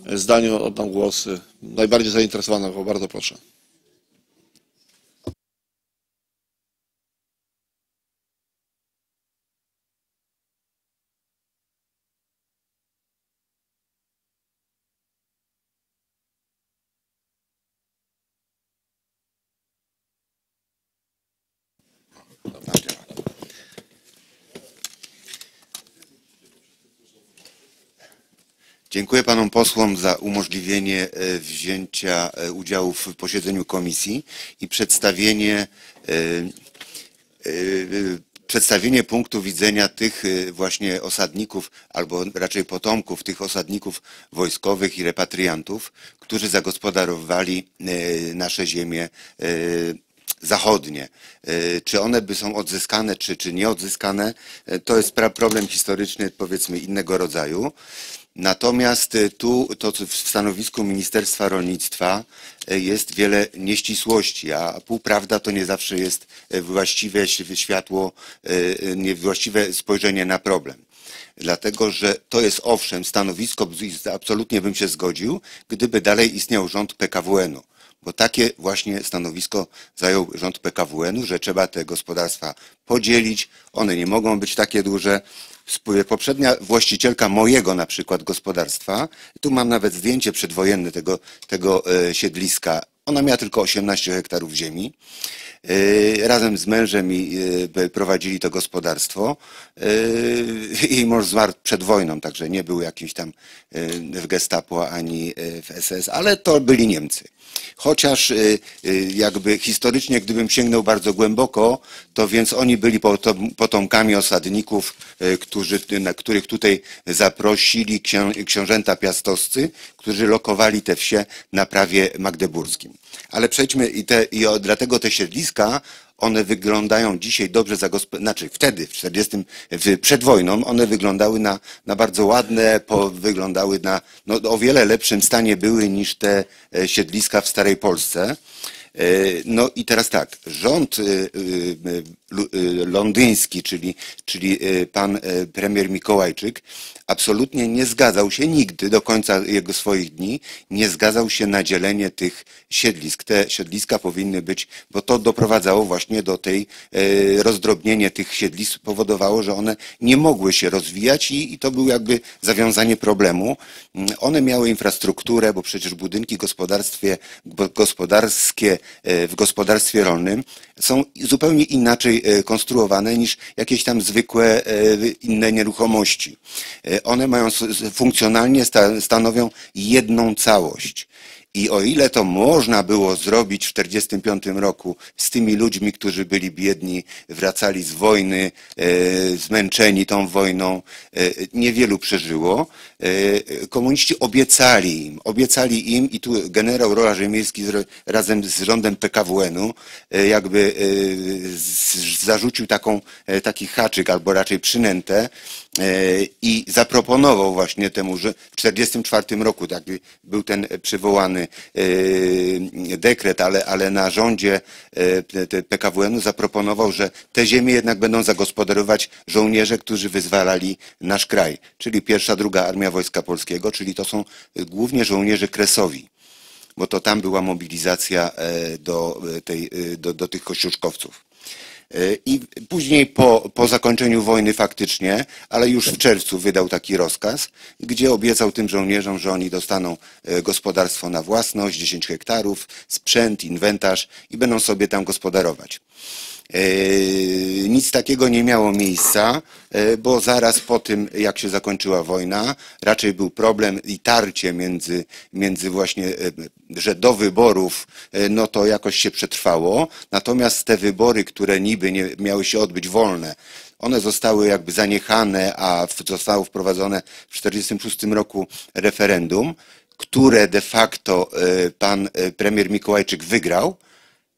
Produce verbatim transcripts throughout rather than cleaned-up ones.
zdaniu oddam głos najbardziej zainteresowanemu. Bardzo proszę. Dziękuję panom posłom za umożliwienie wzięcia udziału w posiedzeniu komisji i przedstawienie, przedstawienie punktu widzenia tych właśnie osadników, albo raczej potomków tych osadników wojskowych i repatriantów, którzy zagospodarowali nasze ziemie zachodnie. Czy one by są odzyskane, czy, czy nieodzyskane, to jest problem historyczny, powiedzmy, innego rodzaju. Natomiast tu to w stanowisku Ministerstwa Rolnictwa jest wiele nieścisłości, a półprawda to nie zawsze jest właściwe światło, właściwe spojrzenie na problem. Dlatego, że to jest owszem stanowisko, absolutnie bym się zgodził, gdyby dalej istniał rząd P K W N u. Bo takie właśnie stanowisko zajął rząd P K W N u, że trzeba te gospodarstwa podzielić, one nie mogą być takie duże. Poprzednia właścicielka mojego na przykład gospodarstwa, tu mam nawet zdjęcie przedwojenne tego, tego siedliska, ona miała tylko osiemnaście hektarów ziemi. Razem z mężem i prowadzili to gospodarstwo. Jej mąż zmarł przed wojną, także nie był jakimś tam w Gestapo ani w S S, ale to byli Niemcy. Chociaż jakby historycznie, gdybym sięgnął bardzo głęboko, to więc oni byli potomkami osadników, którzy, na których tutaj zaprosili książęta piastowscy, którzy lokowali te wsie na prawie magdeburskim. Ale przejdźmy i, te, i dlatego te siedliska, one wyglądają dzisiaj dobrze zagospodarowane, znaczy wtedy, w czterdziestym, przed wojną, one wyglądały na, na bardzo ładne, po, wyglądały na, no, o wiele lepszym stanie były niż te siedliska w Starej Polsce. No i teraz tak, rząd londyński, czyli, czyli pan premier Mikołajczyk, absolutnie nie zgadzał się nigdy do końca jego swoich dni, nie zgadzał się na dzielenie tych siedlisk. Te siedliska powinny być, bo to doprowadzało właśnie do tej, rozdrobnienie tych siedlisk powodowało, że one nie mogły się rozwijać i, i to było jakby zawiązanie problemu. One miały infrastrukturę, bo przecież budynki gospodarstwie, gospodarskie w gospodarstwie rolnym są zupełnie inaczej konstruowane niż jakieś tam zwykłe inne nieruchomości. One mają funkcjonalnie stanowią jedną całość. I o ile to można było zrobić w czterdziestym piątym roku z tymi ludźmi, którzy byli biedni, wracali z wojny, e, zmęczeni tą wojną, e, niewielu przeżyło, e, komuniści obiecali im, obiecali im i tu generał Rola Rzemielski z, razem z rządem P K W N u e, jakby e, z, zarzucił taką, e, taki haczyk albo raczej przynętę, i zaproponował właśnie temu, że w czterdziestym czwartym roku tak był ten przywołany dekret, ale, ale na rządzie P K W N u zaproponował, że te ziemie jednak będą zagospodarować żołnierze, którzy wyzwalali nasz kraj, czyli pierwsza, druga Armia Wojska Polskiego, czyli to są głównie żołnierze kresowi, bo to tam była mobilizacja do, tej, do, do tych kościuszkowców. I później po, po zakończeniu wojny faktycznie, ale już w czerwcu wydał taki rozkaz, gdzie obiecał tym żołnierzom, że oni dostaną gospodarstwo na własność, dziesięć hektarów, sprzęt, inwentarz i będą sobie tam gospodarować. Nic takiego nie miało miejsca, bo zaraz po tym, jak się zakończyła wojna, raczej był problem i tarcie między, między właśnie, że do wyborów, no to jakoś się przetrwało, natomiast te wybory, które niby nie miały się odbyć wolne, one zostały jakby zaniechane, a zostało wprowadzone w tysiąc dziewięćset czterdziestym szóstym roku referendum, które de facto pan premier Mikołajczyk wygrał.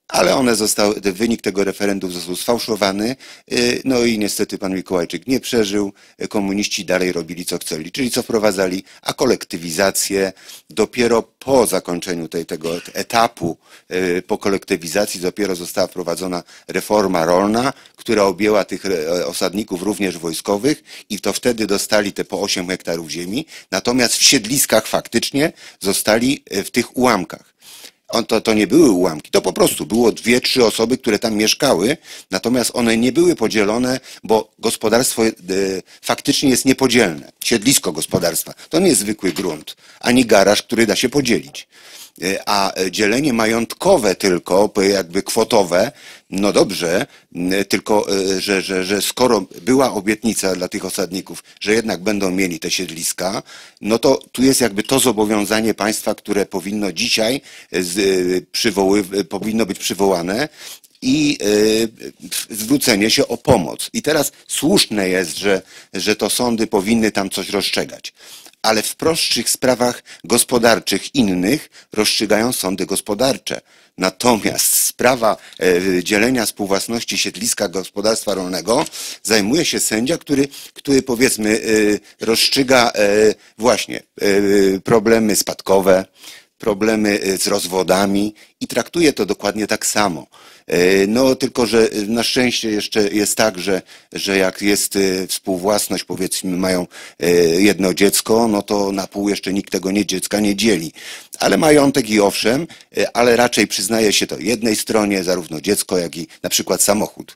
ale one zostały, wynik tego referendum został sfałszowany, no i niestety pan Mikołajczyk nie przeżył, komuniści dalej robili co chcieli, czyli co wprowadzali, a kolektywizację dopiero po zakończeniu tej, tego etapu, po kolektywizacji dopiero została wprowadzona reforma rolna, która objęła tych osadników również wojskowych i to wtedy dostali te po osiem hektarów ziemi, natomiast w siedliskach faktycznie zostali w tych ułamkach. On to, to nie były ułamki, to po prostu było dwie, trzy osoby, które tam mieszkały, natomiast one nie były podzielone, bo gospodarstwo e, faktycznie jest niepodzielne. Siedlisko gospodarstwa to nie jest zwykły grunt, ani garaż, który da się podzielić. E, a dzielenie majątkowe tylko, jakby kwotowe, no dobrze, e, tylko e, że, że, że skoro była obietnica dla tych osadników, że jednak będą mieli te siedliska, no to tu jest jakby to zobowiązanie państwa, które powinno dzisiaj z, przywoły, powinno być przywołane i e, zwrócenie się o pomoc. I teraz słuszne jest, że, że to sądy powinny tam coś rozstrzygać. Ale w prostszych sprawach gospodarczych innych rozstrzygają sądy gospodarcze. Natomiast sprawa e, dzielenia współwłasności siedliska gospodarstwa rolnego zajmuje się sędzia, który, który powiedzmy e, rozstrzyga e, właśnie e, problemy spadkowe, problemy z rozwodami i traktuje to dokładnie tak samo. No tylko, że na szczęście jeszcze jest tak, że, że jak jest współwłasność, powiedzmy mają jedno dziecko, no to na pół jeszcze nikt tego nie, dziecka nie dzieli. Ale majątek i owszem, ale raczej przyznaje się to jednej stronie, zarówno dziecko, jak i na przykład samochód.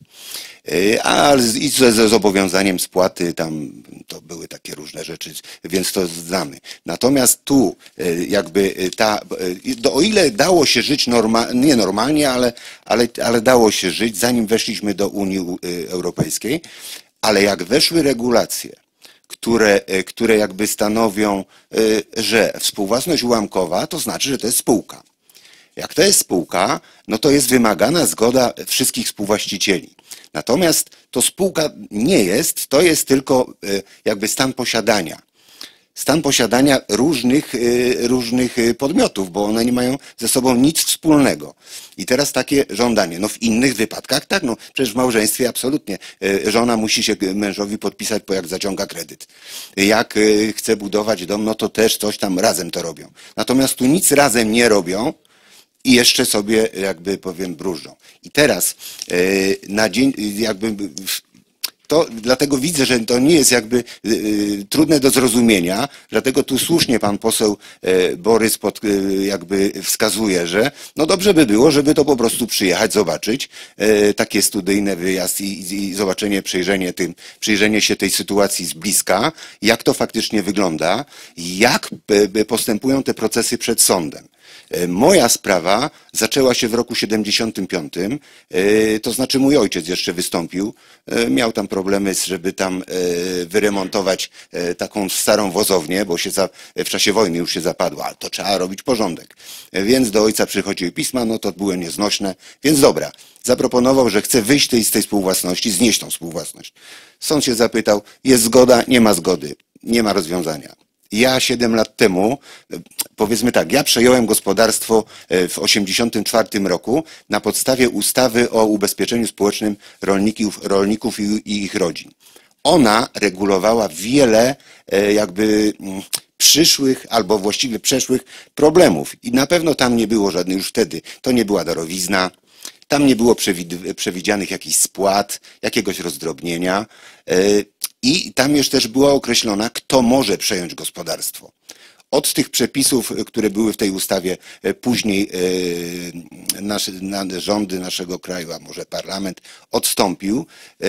A i ze, ze zobowiązaniem spłaty tam to były takie różne rzeczy, więc to znamy. Natomiast tu jakby ta, o ile dało się żyć normalnie, nie normalnie, ale, ale, ale dało się żyć, zanim weszliśmy do Unii Europejskiej, ale jak weszły regulacje, które, które jakby stanowią, że współwłasność ułamkowa to znaczy, że to jest spółka. Jak to jest spółka, no to jest wymagana zgoda wszystkich współwłaścicieli. Natomiast to spółka nie jest, to jest tylko jakby stan posiadania. Stan posiadania różnych, różnych podmiotów, bo one nie mają ze sobą nic wspólnego. I teraz takie żądanie. No w innych wypadkach tak, no przecież w małżeństwie absolutnie żona musi się mężowi podpisać, bo jak zaciąga kredyt. Jak chce budować dom, no to też coś tam razem to robią. Natomiast tu nic razem nie robią, i jeszcze sobie, jakby powiem, bróżdżą. I teraz na dzień, jakby to, dlatego widzę, że to nie jest jakby trudne do zrozumienia, dlatego tu słusznie pan poseł Borys pod, jakby wskazuje, że no dobrze by było, żeby to po prostu przyjechać, zobaczyć, takie studyjne wyjazd i, i zobaczenie, przyjrzenie, tym, przyjrzenie się tej sytuacji z bliska, jak to faktycznie wygląda, jak postępują te procesy przed sądem. Moja sprawa zaczęła się w roku siedemdziesiątym piątym, to znaczy mój ojciec jeszcze wystąpił, miał tam problemy, żeby tam wyremontować taką starą wozownię, bo się za, w czasie wojny już się zapadła, ale to trzeba robić porządek. Więc do ojca przychodziły pisma, no to były nieznośne, więc dobra, zaproponował, że chce wyjść z tej współwłasności, znieść tą współwłasność. Sąd się zapytał, jest zgoda, nie ma zgody, nie ma rozwiązania. Ja siedem lat temu, powiedzmy tak, ja przejąłem gospodarstwo w osiemdziesiątym czwartym roku na podstawie ustawy o ubezpieczeniu społecznym rolników, rolników i, i ich rodzin. Ona regulowała wiele jakby przyszłych albo właściwie przeszłych problemów i na pewno tam nie było żadnych już wtedy, to nie była darowizna, tam nie było przewidzianych jakichś spłat, jakiegoś rozdrobnienia i tam już też była określona, kto może przejąć gospodarstwo. Od tych przepisów, które były w tej ustawie, później nasze, rządy naszego kraju, a może parlament odstąpił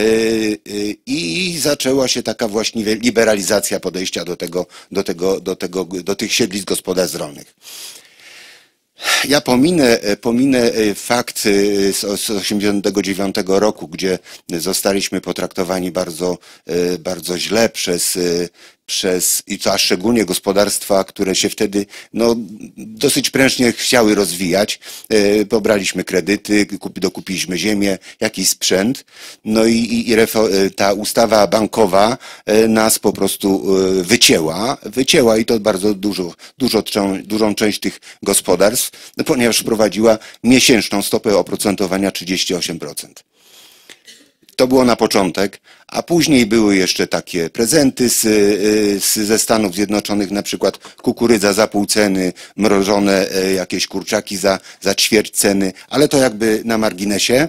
i zaczęła się taka właściwie liberalizacja podejścia do tego, do tego, do tego, do tych siedlisk gospodarstw rolnych. Ja pominę, pominę fakt z osiemdziesiątego dziewiątego roku, gdzie zostaliśmy potraktowani bardzo, bardzo źle przez, przez, i to a szczególnie gospodarstwa, które się wtedy no, dosyć prężnie chciały rozwijać. E, pobraliśmy kredyty, kup, dokupiliśmy ziemię, jakiś sprzęt, no i, i, i ta ustawa bankowa e, nas po prostu e, wycięła, wycięła i to bardzo dużo, dużo, dużą część tych gospodarstw, no, ponieważ wprowadziła miesięczną stopę oprocentowania trzydzieści osiem procent. To było na początek, a później były jeszcze takie prezenty z, z, ze Stanów Zjednoczonych, na przykład kukurydza za pół ceny, mrożone jakieś kurczaki za, za ćwierć ceny, ale to jakby na marginesie.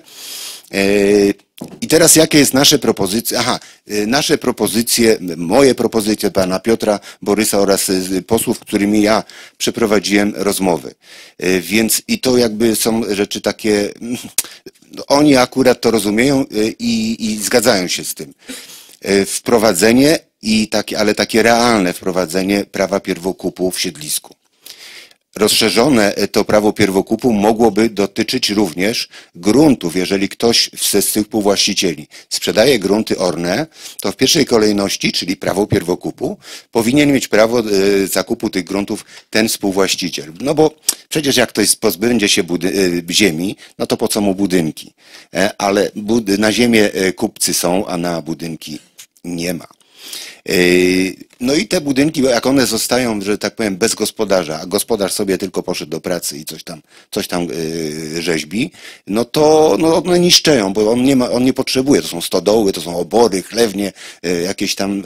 I teraz jakie jest nasze propozycje? Aha, nasze propozycje, moje propozycje pana Piotra Borysa oraz posłów, z którymi ja przeprowadziłem rozmowy. Więc i to jakby są rzeczy takie, oni akurat to rozumieją i, i zgadzają się z tym. Wprowadzenie, i takie, ale takie realne wprowadzenie prawa pierwokupu w siedlisku. Rozszerzone to prawo pierwokupu mogłoby dotyczyć również gruntów. Jeżeli ktoś z tych współwłaścicieli sprzedaje grunty orne, to w pierwszej kolejności, czyli prawo pierwokupu, powinien mieć prawo zakupu tych gruntów ten współwłaściciel. No bo przecież jak ktoś pozbędzie się ziemi, no to po co mu budynki? Ale na ziemię kupcy są, a na budynki nie ma. No i te budynki, jak one zostają, że tak powiem, bez gospodarza, a gospodarz sobie tylko poszedł do pracy i coś tam, coś tam rzeźbi, no to no one niszczeją, bo on nie ma, on nie potrzebuje. To są stodoły, to są obory, chlewnie, jakieś tam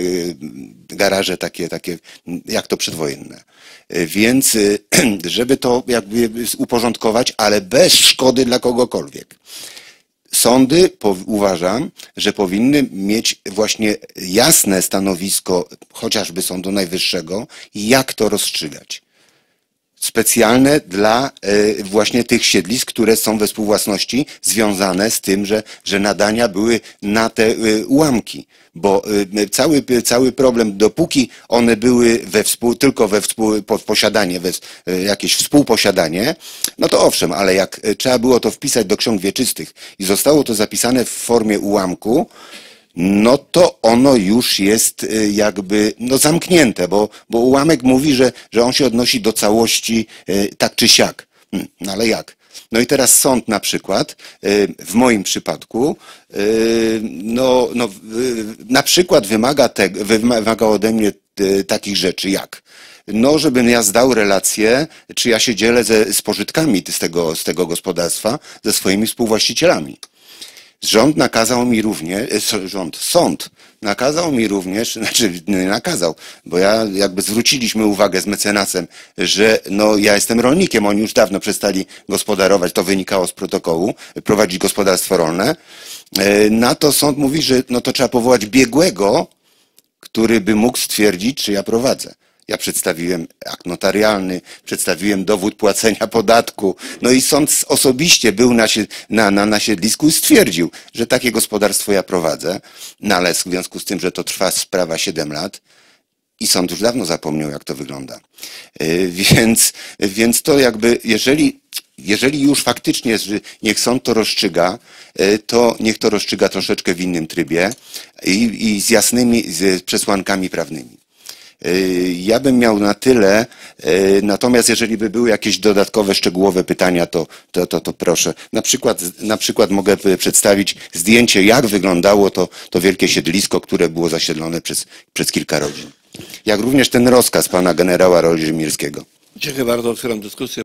garaże takie, takie jak to przedwojenne. Więc żeby to jakby uporządkować, ale bez szkody dla kogokolwiek. Sądy, uważam, że powinny mieć właśnie jasne stanowisko, chociażby Sądu Najwyższego, jak to rozstrzygać. Specjalne dla właśnie tych siedlisk, które są we współwłasności, związane z tym, że, że nadania były na te ułamki. Bo cały, cały problem, dopóki one były we współ, tylko we współ, posiadanie, we, jakieś współposiadanie, no to owszem, ale jak trzeba było to wpisać do ksiąg wieczystych i zostało to zapisane w formie ułamku, no to ono już jest jakby no zamknięte, bo, bo ułamek mówi, że, że on się odnosi do całości tak czy siak. No ale jak? No i teraz sąd na przykład, w moim przypadku, no, no, na przykład wymaga, te, wymaga ode mnie takich rzeczy jak, no żebym ja zdał relację, czy ja się dzielę ze, z pożytkami z tego, z tego gospodarstwa ze swoimi współwłaścicielami. Rząd nakazał mi również, rząd, sąd nakazał mi również, znaczy nie nakazał, bo ja jakby zwróciliśmy uwagę z mecenasem, że no ja jestem rolnikiem, oni już dawno przestali gospodarować, to wynikało z protokołu, prowadzić gospodarstwo rolne. Na to sąd mówi, że no to trzeba powołać biegłego, który by mógł stwierdzić, czy ja prowadzę. Ja przedstawiłem akt notarialny, przedstawiłem dowód płacenia podatku, no i sąd osobiście był na, na, na, na siedlisku i stwierdził, że takie gospodarstwo ja prowadzę, no ale w związku z tym, że to trwa sprawa siedem lat i sąd już dawno zapomniał, jak to wygląda. Yy, więc, więc to jakby, jeżeli, jeżeli już faktycznie jest, że niech sąd to rozstrzyga, yy, to niech to rozstrzyga troszeczkę w innym trybie i, i z jasnymi z przesłankami prawnymi. Ja bym miał na tyle, natomiast jeżeli by były jakieś dodatkowe, szczegółowe pytania, to, to, to, to proszę. Na przykład, na przykład mogę przedstawić zdjęcie, jak wyglądało to, to wielkie siedlisko, które było zasiedlone przez, przez kilka rodzin. Jak również ten rozkaz pana generała Rozimirskiego. Dziękuję bardzo, otwieram dyskusję.